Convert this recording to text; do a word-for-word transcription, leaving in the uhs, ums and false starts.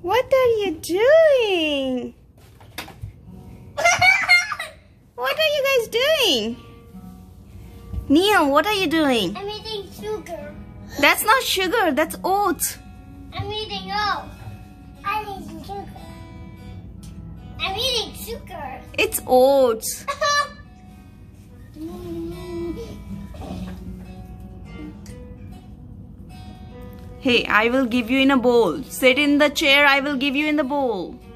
What are you doing? What are you guys doing? Neil, what are you doing? I'm eating sugar. That's not sugar, that's oats. I'm eating oats. I'm eating sugar. I'm eating sugar. It's oats. Hey, I will give you in a bowl. Sit in the chair, I will give you in the bowl.